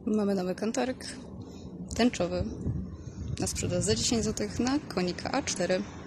Mamy nowy kantorek tęczowy na sprzedaż za 10 zł na konika A4.